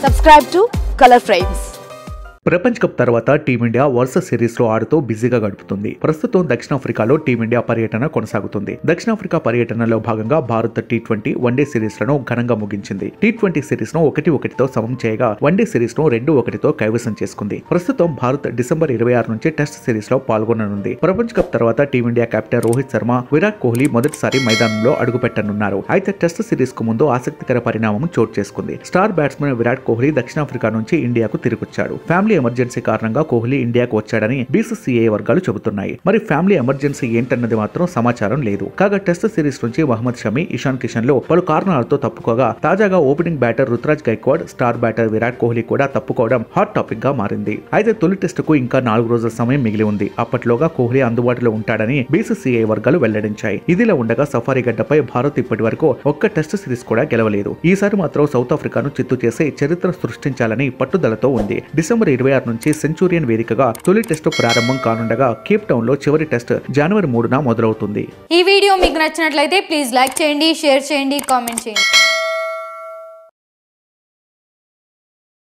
Subscribe to Color Frames. ప్రపంచ cup తర్వాత team India వరుస సిరీస్ లో ఆడుతూ బిజీగా గడుపుతుంది. ప్రస్తుతం దక్షిణాఫ్రికాలో టీమిండియా పర్యటన కొనసాగుతుంది. దక్షిణాఫ్రికా పర్యటనలో భాగంగా భారత్ టీ20 వన్డే సిరీస్ లను ఘనంగా ముగించింది. టీ20 సిరీస్ ను 1-1తో సమం చేయగా వన్డే సిరీస్ ను 2-1తో కైవసం చేసుకుంది. ప్రస్తుతం భారత్ డిసెంబర్ 26 నుంచి టెస్ట్ సిరీస్ లో పాల్గొననుంది. ప్రపంచ కప్ తర్వాత టీమిండియా కెప్టెన్ రోహిత్ శర్మ, విరాట్ కోహ్లీ మొదటిసారి మైదానంలో అడుగుపెట్టనున్నారు. అయితే టెస్ట్ సిరీస్ కు ముందు ఆసక్తికర పరిణామం చోటు చేసుకుంది. స్టార్ బ్యాట్స్మెన్ విరాట్ కోహ్లీ దక్షిణాఫ్రికా నుంచి ఇండియాకు తిరిగొచ్చాడు. ఫ్యామిలీ ఎమర్జెన్సీ కారణంగా కోహ్లీ ఇండియాకు వచ్చాడని బీసీసీఐ వర్గాలు చెబుతున్నాయి. మరి ఫ్యామిలీ ఎమర్జెన్సీ ఏంటన్నది మాత్రం సమాచారం లేదు. కాగా టెస్ట్ సిరీస్ నుంచి మహమ్మద్ షమి, ఇషాన్ కిషన్ లో పలు కారణాలతో తప్పుకోగా తాజాగా opening batter Ruturaj Gaikwad, star batter Virat Kohli కూడా తప్పుకోవడం హాట్ టాపిక్ గా మారింది. అయితే తొలి టెస్టుకు ఇంకా 4 రోజుల సమయం మిగిలి ఉంది. అప్పట్లోగా కోహ్లీ అందుబాటులో ఉంటాడని బీసీసీఐ వర్గాలు వెల్లడించాయి. ఇదిలా ఉండగా సఫారీ గడ్డపై భారత్ ఇప్పటి వరకు ఒక్క టెస్ట్ సిరీస్ కూడా గెలవలేదు. ఈసారి మాత్రం సౌత్ ఆఫ్రికాను చిత్తు చేసి చరిత్ర సృష్టించాలని పట్టుదలతో ఉంది. డిసెంబర్ 26 నుంచి సెంచురియన్ వేదికగా తొలి టెస్టు ప్రారంభం కానుండగా కేప్ టౌన్ లో చివరి టెస్ట్ జనవరి 3న మొదలవుతుంది. ఈ వీడియో మీకు నచ్చినట్లయితే ప్లీజ్ లైక్ చేయండి, షేర్ చేయండి, కామెంట్ చేయండి.